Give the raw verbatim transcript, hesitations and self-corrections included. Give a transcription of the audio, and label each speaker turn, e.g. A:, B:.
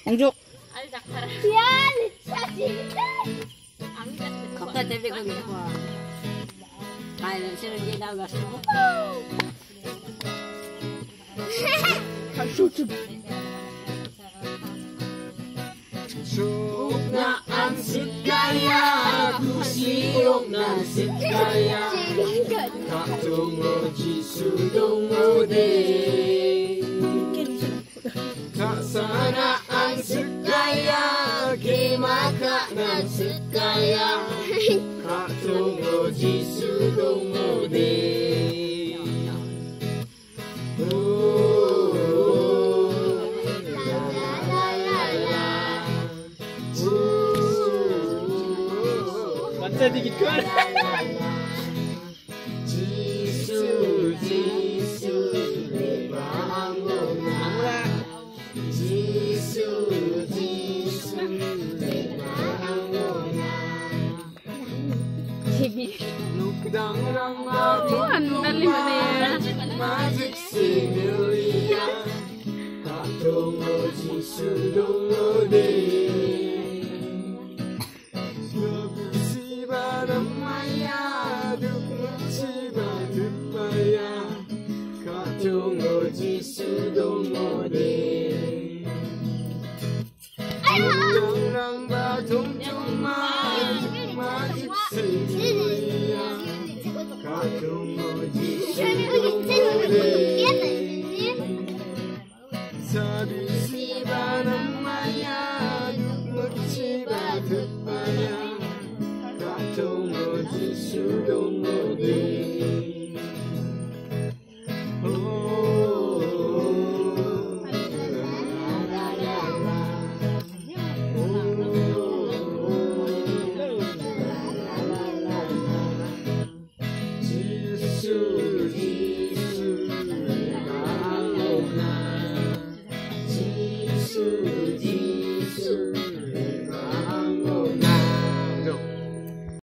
A: 양조.
B: Ya, lihat
C: Kota tapi kau ni apa? Kain sini dia dah gas.
D: Siok na ang sigaya, kusiyok na sigaya. Katungo jisudongo de. Kasana ang sigaya, kimaka ng sigaya. Katungo jisudongo de.
A: Jadi gitu kan?
D: Jisu, Jisu, bangunlah. Jisu, Jisu, bangunlah. Nukdang ramah Tuhan dari mana? Magic similia. Katongo Jisu dongo de. Katungo jisudongo de. Orang batung cuma magic similia. Katungo jisudongo de. Sabi siba namanya dukmuciba tupaya. Katungo jisudongo de. Jisu, Jisu,